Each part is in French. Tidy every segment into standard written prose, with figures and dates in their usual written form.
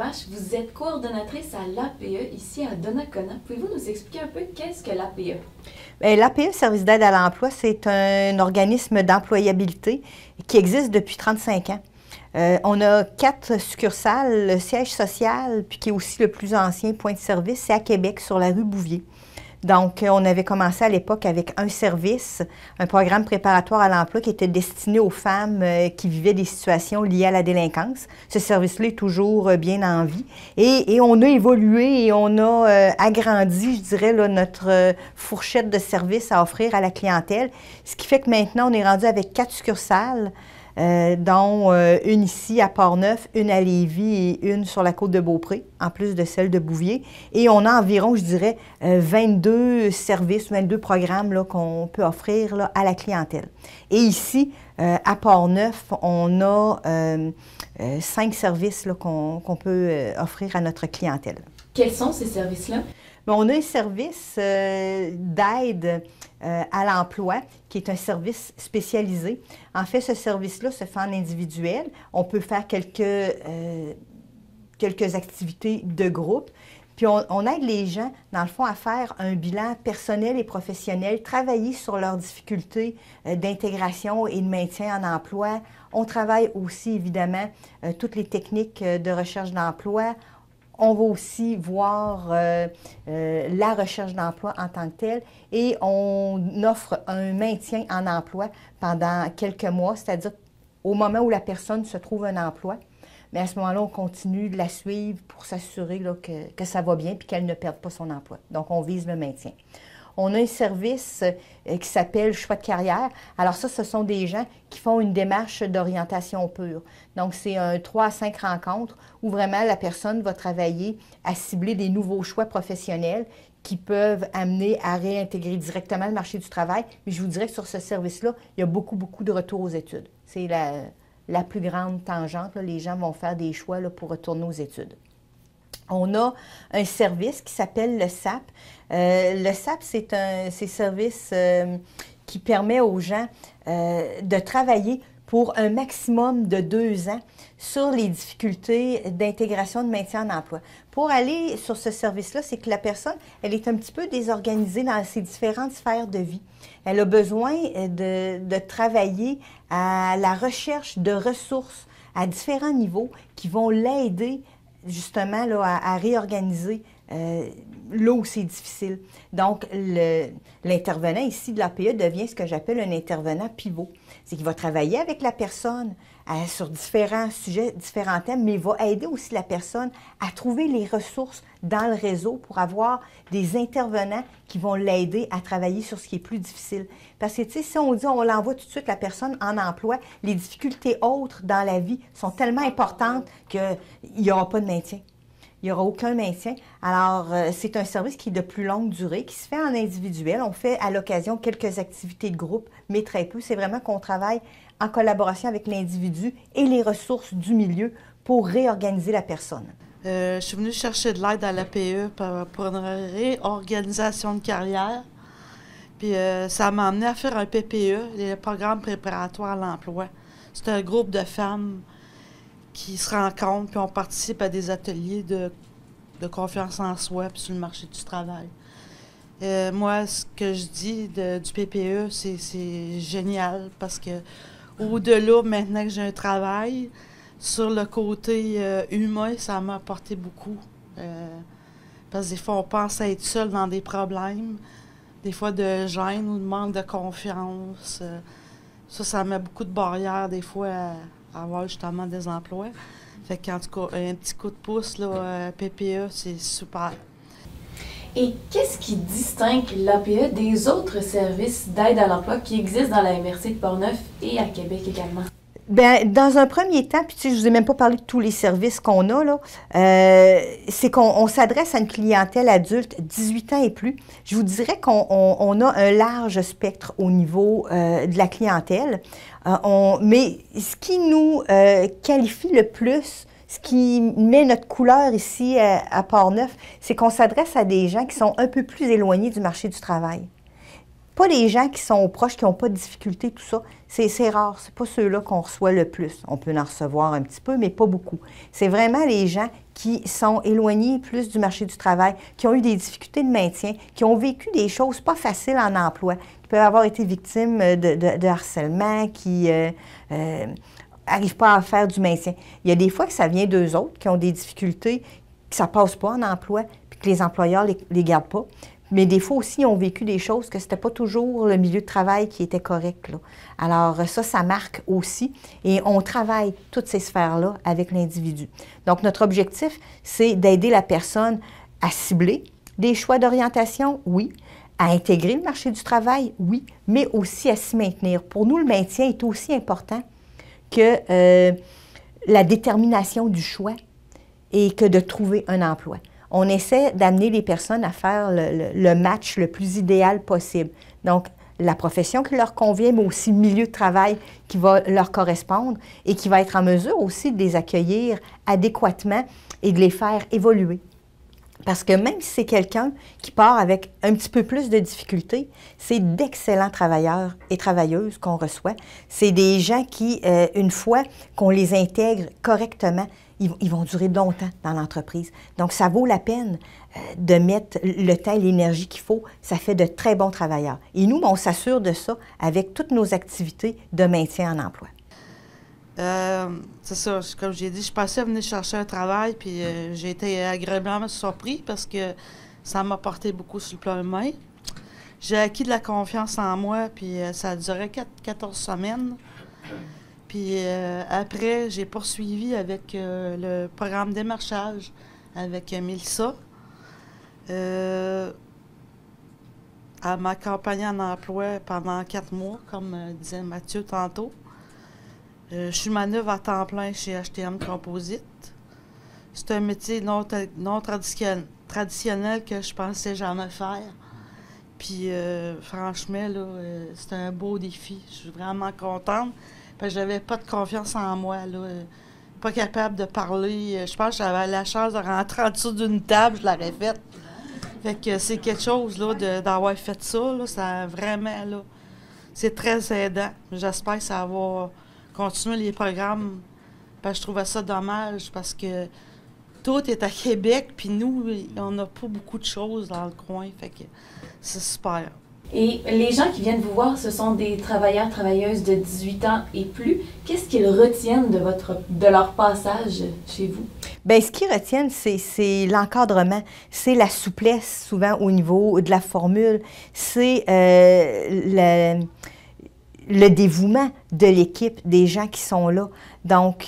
Lamarche, vous êtes coordonnatrice à l'APE ici à Donnacona. Pouvez-vous nous expliquer un peu qu'est-ce que l'APE? L'APE, Service d'aide à l'emploi, c'est un organisme d'employabilité qui existe depuis 35 ans. On a 4 succursales, le siège social, puis qui est aussi le plus ancien point de service, c'est à Québec, sur la rue Bouvier. Donc, on avait commencé à l'époque avec un service, un programme préparatoire à l'emploi qui était destiné aux femmes qui vivaient des situations liées à la délinquance. Ce service-là est toujours bien en vie. Et on a évolué et on a agrandi, je dirais, là, notre fourchette de services à offrir à la clientèle. Ce qui fait que maintenant, on est rendu avec 4 succursales, dont une ici à Port-Neuf, une à Lévis et une sur la côte de Beaupré, en plus de celle de Bouvier. Et on a environ, je dirais, 22 services, 22 programmes qu'on peut offrir là, à la clientèle. Et ici, à Port-Neuf, on a 5 services qu'on peut offrir à notre clientèle. Quels sont ces services-là? On a un service d'aide à l'emploi, qui est un service spécialisé. En fait, ce service-là se fait en individuel. On peut faire quelques activités de groupe. Puis on aide les gens, dans le fond, à faire un bilan personnel et professionnel, travailler sur leurs difficultés d'intégration et de maintien en emploi. On travaille aussi, évidemment, toutes les techniques de recherche d'emploi. On va aussi voir la recherche d'emploi en tant que telle et on offre un maintien en emploi pendant quelques mois, c'est-à-dire au moment où la personne se trouve un emploi. Mais à ce moment-là, on continue de la suivre pour s'assurer que ça va bien et qu'elle ne perde pas son emploi. Donc, on vise le maintien. On a un service qui s'appelle Choix de carrière. Alors ça, ce sont des gens qui font une démarche d'orientation pure. Donc, c'est un 3 à 5 rencontres où vraiment la personne va travailler à cibler des nouveaux choix professionnels qui peuvent amener à réintégrer directement le marché du travail. Mais je vous dirais que sur ce service-là, il y a beaucoup de retours aux études. C'est la plus grande tangente. Là. Les gens vont faire des choix là, pour retourner aux études. On a un service qui s'appelle le SAP. Le SAP, c'est un service qui permet aux gens de travailler pour un maximum de 2 ans sur les difficultés d'intégration de maintien en emploi. Pour aller sur ce service-là, c'est que la personne, elle est un petit peu désorganisée dans ses différentes sphères de vie. Elle a besoin de travailler à la recherche de ressources à différents niveaux qui vont l'aider justement là, à réorganiser là où c'est difficile. Donc, l'intervenant ici de l'APE devient ce que j'appelle un intervenant pivot. C'est qu'il va travailler avec la personne sur différents sujets, différents thèmes, mais il va aider aussi la personne à trouver les ressources dans le réseau pour avoir des intervenants qui vont l'aider à travailler sur ce qui est plus difficile. Parce que, tu sais, si on dit on l'envoie tout de suite la personne en emploi, les difficultés autres dans la vie sont tellement importantes qu'il n'y aura pas de maintien. Il n'y aura aucun maintien. Alors, c'est un service qui est de plus longue durée, qui se fait en individuel. On fait à l'occasion quelques activités de groupe, mais très peu. C'est vraiment qu'on travaille en collaboration avec l'individu et les ressources du milieu pour réorganiser la personne. Je suis venue chercher de l'aide à l'APE pour une réorganisation de carrière. Puis ça m'a amené à faire un PPE, le programme préparatoire à l'emploi. C'est un groupe de femmes qui se rencontrent, puis on participe à des ateliers de confiance en soi, puis sur le marché du travail. Moi, ce que je dis du PPE, c'est génial, parce que au-delà, maintenant que j'ai un travail, sur le côté humain, ça m'a apporté beaucoup. Parce que des fois, on pense être seul dans des problèmes, des fois de gêne ou de manque de confiance. Ça met beaucoup de barrières, des fois, à avoir justement des emplois. Fait qu'en tout cas, un petit coup de pouce, là, PPE, c'est super. Et qu'est-ce qui distingue l'APE des autres services d'aide à l'emploi qui existent dans la MRC de Port-Neuf et à Québec également? Bien, dans un premier temps, puis tu sais, je ne vous ai même pas parlé de tous les services qu'on a, là, c'est qu'on s'adresse à une clientèle adulte, 18 ans et plus. Je vous dirais qu'on a un large spectre au niveau de la clientèle. Mais ce qui nous qualifie le plus, ce qui met notre couleur ici à Port-Neuf, c'est qu'on s'adresse à des gens qui sont un peu plus éloignés du marché du travail. pas les gens qui sont proches, qui n'ont pas de difficultés, tout ça. C'est rare. C'est pas ceux-là qu'on reçoit le plus. On peut en recevoir un petit peu, mais pas beaucoup. C'est vraiment les gens qui sont éloignés plus du marché du travail, qui ont eu des difficultés de maintien, qui ont vécu des choses pas faciles en emploi, qui peuvent avoir été victimes de harcèlement, qui n'arrivent pas à faire du maintien. Il y a des fois que ça vient d'eux autres, qui ont des difficultés, que ça ne passe pas en emploi, puis que les employeurs ne les gardent pas. Mais des fois aussi, ils ont vécu des choses que ce n'était pas toujours le milieu de travail qui était correct, là. Alors ça marque aussi. Et on travaille toutes ces sphères-là avec l'individu. Donc, notre objectif, c'est d'aider la personne à cibler des choix d'orientation, oui, à intégrer le marché du travail, oui, mais aussi à s'y maintenir. Pour nous, le maintien est aussi important que la détermination du choix et que de trouver un emploi. On essaie d'amener les personnes à faire le match le plus idéal possible. Donc, la profession qui leur convient, mais aussi le milieu de travail qui va leur correspondre et qui va être en mesure aussi de les accueillir adéquatement et de les faire évoluer. Parce que même si c'est quelqu'un qui part avec un petit peu plus de difficultés, c'est d'excellents travailleurs et travailleuses qu'on reçoit. C'est des gens qui, une fois qu'on les intègre correctement, ils vont durer longtemps dans l'entreprise. Donc, ça vaut la peine de mettre le temps et l'énergie qu'il faut. Ça fait de très bons travailleurs. Et nous, on s'assure de ça avec toutes nos activités de maintien en emploi. C'est ça, comme j'ai dit, je pensais venir chercher un travail, puis j'ai été agréablement surpris parce que ça m'a apporté beaucoup sur le plan humain. J'ai acquis de la confiance en moi, puis ça a duré 14 semaines. Puis après, j'ai poursuivi avec le programme démarchage avec Mélissa. Elle m'a accompagnée en emploi pendant 4 mois, comme disait Mathieu tantôt. Je suis manœuvre à temps plein chez HTM Composite. C'est un métier non traditionnel que je pensais jamais faire. Puis franchement, là, c'est un beau défi. Je suis vraiment contente. Parce que j'avais pas de confiance en moi, là. Pas capable de parler. Je pense que j'avais la chance de rentrer en dessous d'une table, je l'aurais faite. Fait que c'est quelque chose, là, d'avoir fait ça, là, ça vraiment, là, c'est très aidant. J'espère que ça va continuer les programmes, parce que je trouvais ça dommage, parce que tout est à Québec, puis nous, on n'a pas beaucoup de choses dans le coin, fait que c'est super. Et les gens qui viennent vous voir, ce sont des travailleurs, travailleuses de 18 ans et plus. Qu'est-ce qu'ils retiennent de leur passage chez vous? Bien, ce qu'ils retiennent, c'est l'encadrement, c'est la souplesse, souvent au niveau de la formule, c'est le dévouement de l'équipe, des gens qui sont là. Donc,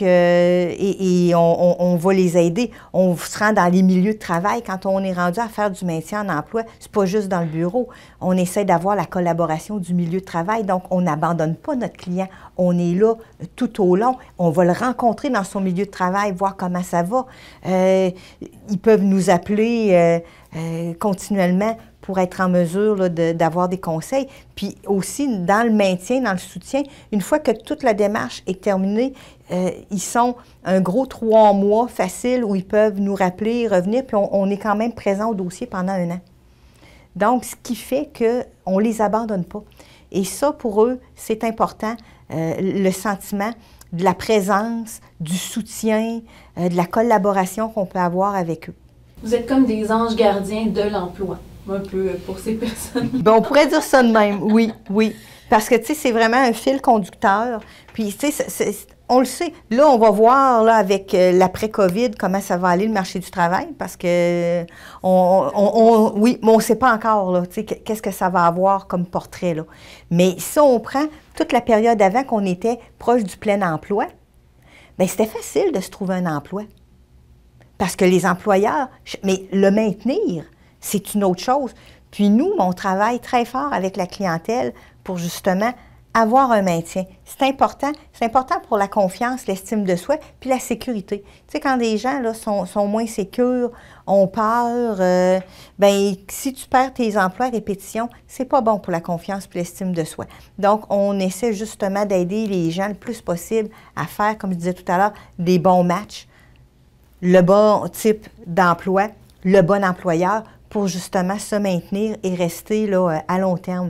on va les aider. On se rend dans les milieux de travail. Quand on est rendu à faire du maintien en emploi, c'est pas juste dans le bureau. On essaie d'avoir la collaboration du milieu de travail. Donc, on n'abandonne pas notre client. On est là tout au long. On va le rencontrer dans son milieu de travail, voir comment ça va. Ils peuvent nous appeler continuellement pour être en mesure d'avoir des conseils. Puis aussi, dans le maintien, dans le soutien, une fois que toute la démarche est terminée, ils sont un gros 3 mois facile où ils peuvent nous rappeler, revenir, puis on est quand même présent au dossier pendant 1 an. Donc, ce qui fait qu'on ne les abandonne pas. Et ça, pour eux, c'est important, le sentiment de la présence, du soutien, de la collaboration qu'on peut avoir avec eux. Vous êtes comme des anges gardiens de l'emploi, un peu pour ces personnes. Bien, on pourrait dire ça de même, oui, oui. Parce que, tu sais, c'est vraiment un fil conducteur. Puis, tu sais, on le sait. Là, on va voir, là, avec l'après-COVID, comment ça va aller, le marché du travail, parce que, oui, mais on ne sait pas encore, là, tu sais, qu'est-ce que ça va avoir comme portrait, là. Mais si on prend toute la période avant qu'on était proche du plein emploi, bien, c'était facile de se trouver un emploi. Parce que les employeurs, mais le maintenir, c'est une autre chose. Puis nous, on travaille très fort avec la clientèle pour justement avoir un maintien. C'est important pour la confiance, l'estime de soi, puis la sécurité. Tu sais, quand les gens là, sont moins sécures, ont peur, bien, si tu perds tes emplois à répétition, c'est pas bon pour la confiance puis l'estime de soi. Donc, on essaie justement d'aider les gens le plus possible à faire, comme je disais tout à l'heure, des bons matchs, le bon type d'emploi, le bon employeur pour justement se maintenir et rester là, à long terme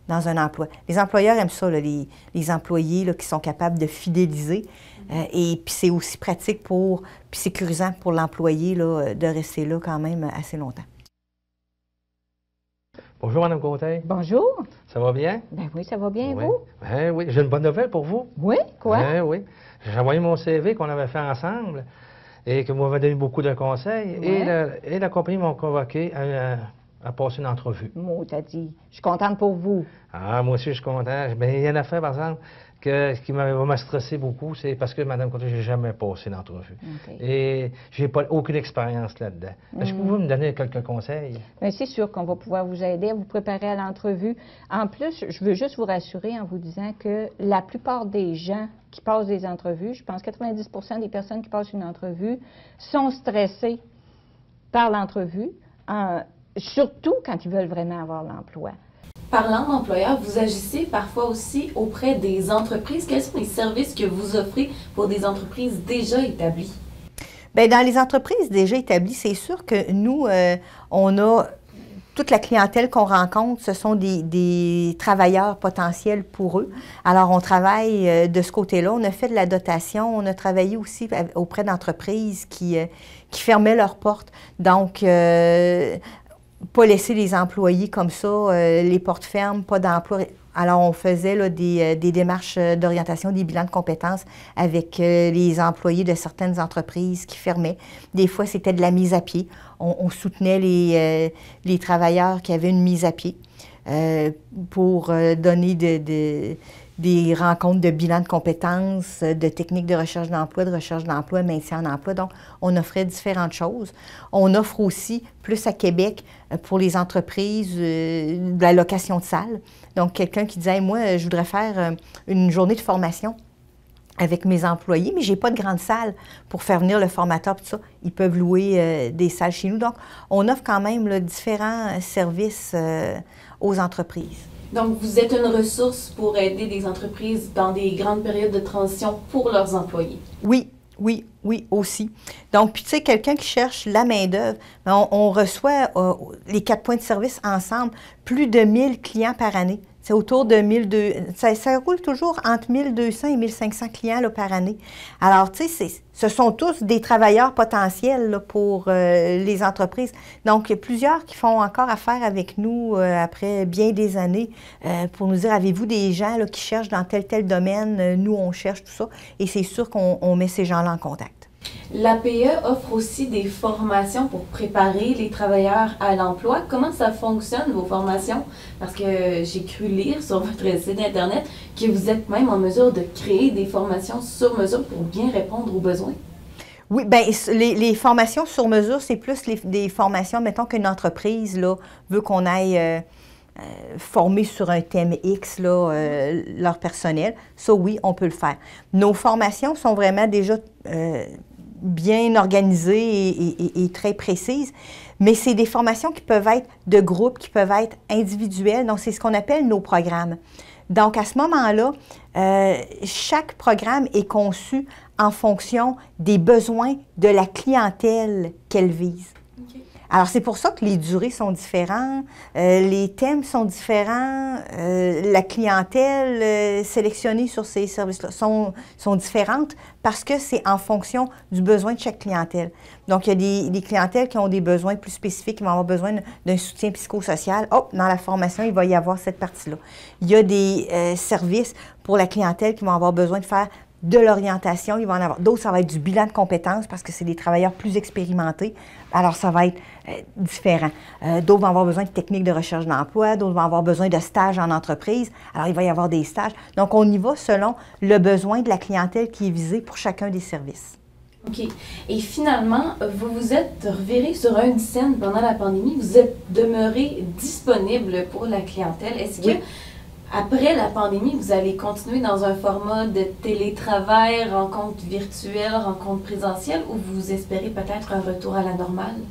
dans un emploi. Les employeurs aiment ça, là, les employés là, qui sont capables de fidéliser. Et puis c'est aussi pratique puis sécurisant pour l'employé là, de rester là quand même assez longtemps. Bonjour, Mme Côté. Bonjour. Ça va bien? Ben oui, ça va bien, Oui. vous? Ben oui, j'ai une bonne nouvelle pour vous. Oui, quoi? Ben oui. J'ai envoyé mon CV qu'on avait fait ensemble et que vous m'avez donné beaucoup de conseils. Ouais. Et la compagnie m'a convoqué à passer une entrevue. Moi, t'as dit. Je suis contente pour vous. Ah, moi aussi, je suis content. Ben, il y en a fait, par exemple, qui m'a stressé beaucoup, c'est parce que, Mme Côté, j'ai jamais passé d'entrevue. OK. Et j'ai pas aucune expérience là-dedans. Est-ce que vous pouvez me donner quelques conseils? Bien, c'est sûr qu'on va pouvoir vous aider à vous préparer à l'entrevue. En plus, je veux juste vous rassurer en vous disant que la plupart des gens qui passent des entrevues, je pense 90 des personnes qui passent une entrevue, sont stressées par l'entrevue, surtout quand ils veulent vraiment avoir l'emploi. Parlant d'employeurs, vous agissez parfois aussi auprès des entreprises. Quels sont les services que vous offrez pour des entreprises déjà établies? Bien, dans les entreprises déjà établies, c'est sûr que nous, on a toute la clientèle qu'on rencontre, ce sont des travailleurs potentiels pour eux. Alors, on travaille de ce côté-là. On a fait de la dotation. On a travaillé aussi auprès d'entreprises qui fermaient leurs portes. Donc, pas laisser les employés comme ça, les portes fermes, pas d'emploi. Alors, on faisait là, des démarches d'orientation, des bilans de compétences avec les employés de certaines entreprises qui fermaient. Des fois, c'était de la mise à pied. On soutenait les travailleurs qui avaient une mise à pied pour donner des rencontres de bilan de compétences, de techniques de recherche d'emploi, maintien en emploi. Donc, on offrait différentes choses. On offre aussi, plus à Québec, pour les entreprises, de la location de salle. Donc, quelqu'un qui disait, moi, je voudrais faire une journée de formation avec mes employés, mais je n'ai pas de grande salle pour faire venir le formateur, tout ça. Ils peuvent louer des salles chez nous. Donc, on offre quand même là, différents services aux entreprises. Donc, vous êtes une ressource pour aider des entreprises dans des grandes périodes de transition pour leurs employés. Oui, aussi. Donc, puis tu sais, quelqu'un qui cherche la main-d'œuvre, on reçoit les 4 points de service ensemble, plus de 1000 clients par année. C'est autour de 1200, ça roule toujours entre 1200 et 1500 clients là, par année. Alors, tu sais, ce sont tous des travailleurs potentiels là, pour les entreprises. Donc, il y a plusieurs qui font encore affaire avec nous après bien des années pour nous dire, avez-vous des gens là, qui cherchent dans tel domaine? Nous, on cherche tout ça. Et c'est sûr qu'on met ces gens-là en contact. L'APE offre aussi des formations pour préparer les travailleurs à l'emploi. Comment ça fonctionne, vos formations? Parce que j'ai cru lire sur votre site Internet que vous êtes même en mesure de créer des formations sur mesure pour bien répondre aux besoins. Oui, bien, les formations sur mesure, c'est plus des formations, mettons qu'une entreprise là, veut qu'on aille former sur un thème X là, leur personnel. Ça, oui, on peut le faire. Nos formations sont vraiment déjà bien organisées et très précises, mais c'est des formations qui peuvent être de groupe, qui peuvent être individuelles. Donc, c'est ce qu'on appelle nos programmes. Donc, à ce moment-là, chaque programme est conçu en fonction des besoins de la clientèle qu'elle vise. Okay. Alors, c'est pour ça que les durées sont différentes, les thèmes sont différents, la clientèle sélectionnée sur ces services-là sont différentes parce que c'est en fonction du besoin de chaque clientèle. Donc, il y a des clientèles qui ont des besoins plus spécifiques, qui vont avoir besoin d'un soutien psychosocial. Oh, dans la formation, il va y avoir cette partie-là. Il y a des services pour la clientèle qui vont avoir besoin de faire de l'orientation, il va en avoir d'autres, ça va être du bilan de compétences parce que c'est des travailleurs plus expérimentés. Alors, ça va être différent. D'autres vont avoir besoin de techniques de recherche d'emploi, d'autres vont avoir besoin de stages en entreprise. Alors, il va y avoir des stages. Donc, on y va selon le besoin de la clientèle qui est visée pour chacun des services. OK. Et finalement, vous vous êtes reviré sur une scène pendant la pandémie. Vous êtes demeuré disponible pour la clientèle. Est-ce que après la pandémie, vous allez continuer dans un format de télétravail, rencontres virtuelles, rencontres présentielles, ou vous espérez peut-être un retour à la normale?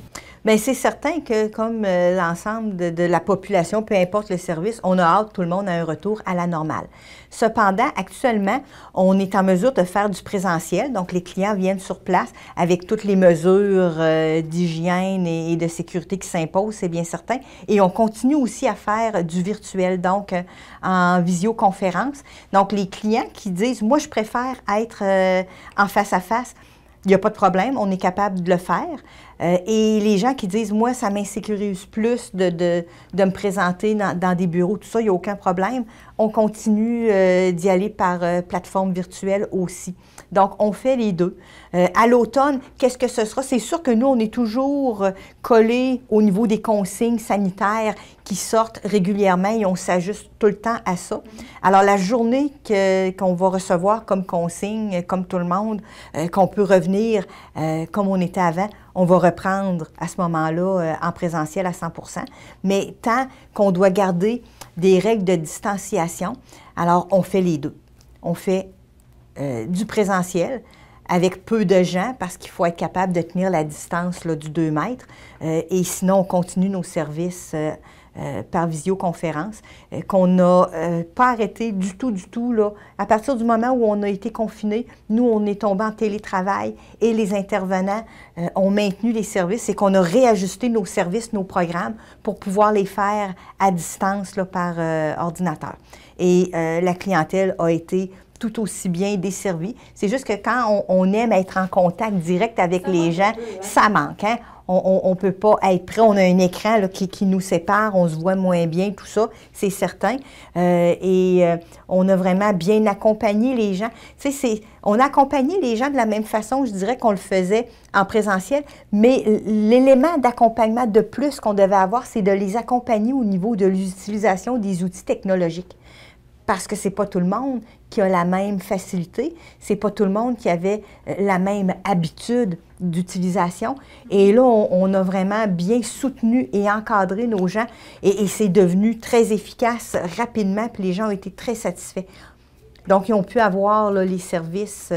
Bien, c'est certain que, comme l'ensemble de la population, peu importe le service, on a hâte, tout le monde, à un retour à la normale. Cependant, actuellement, on est en mesure de faire du présentiel. Donc, les clients viennent sur place avec toutes les mesures d'hygiène et de sécurité qui s'imposent, c'est bien certain. Et on continue aussi à faire du virtuel, donc en visioconférence. Donc, les clients qui disent « Moi, je préfère être en face-à-face », il n'y a pas de problème, on est capable de le faire. Et les gens qui disent « Moi, ça m'insécurise plus de me présenter dans des bureaux, tout ça, il n'y a aucun problème », on continue d'y aller par plateforme virtuelle aussi. Donc, on fait les deux. À l'automne, qu'est-ce que ce sera? C'est sûr que nous, on est toujours collés au niveau des consignes sanitaires qui sortent régulièrement et on s'ajuste tout le temps à ça. Alors, la journée qu'on va recevoir comme consigne, comme tout le monde, qu'on peut revenir comme on était avant, on va reprendre à ce moment-là en présentiel à 100%. Mais tant qu'on doit garder des règles de distanciation, alors on fait les deux. On fait du présentiel avec peu de gens parce qu'il faut être capable de tenir la distance là, du 2 mètres. Et sinon, on continue nos services par visioconférence qu'on n'a pas arrêté du tout. Là. À partir du moment où on a été confinés, nous, on est tombé en télétravail et les intervenants ont maintenu les services et qu'on a réajusté nos services, nos programmes pour pouvoir les faire à distance là, par ordinateur. Et la clientèle a été tout aussi bien desservie. C'est juste que quand on aime être en contact direct avec les gens, ça manque. Hein? On ne peut pas être prêt. On a un écran là, qui nous sépare, on se voit moins bien, tout ça, c'est certain. On a vraiment bien accompagné les gens. Tu sais, on a accompagné les gens de la même façon, je dirais, qu'on le faisait en présentiel, mais l'élément d'accompagnement de plus qu'on devait avoir, c'est de les accompagner au niveau de l'utilisation des outils technologiques. Parce que ce n'est pas tout le monde qui a la même facilité, ce n'est pas tout le monde qui avait la même habitude d'utilisation. Et là, on a vraiment bien soutenu et encadré nos gens et c'est devenu très efficace rapidement, puis les gens ont été très satisfaits. Donc, ils ont pu avoir là, les services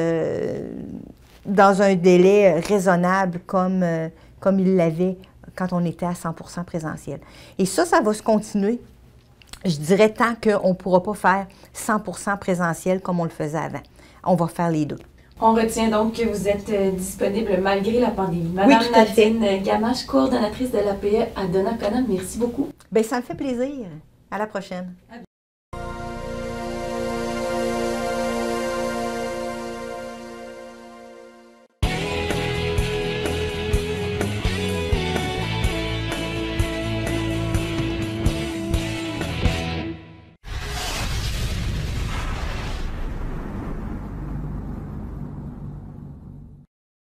dans un délai raisonnable comme ils l'avaient quand on était à 100% présentiel. Et ça va se continuer. Je dirais tant qu'on ne pourra pas faire 100% présentiel comme on le faisait avant. On va faire les deux. On retient donc que vous êtes disponible malgré la pandémie. Madame Oui, tout à fait. Nadine Gamache, coordonnatrice de l'APE à Donnacona, merci beaucoup. Bien, ça me fait plaisir. À la prochaine.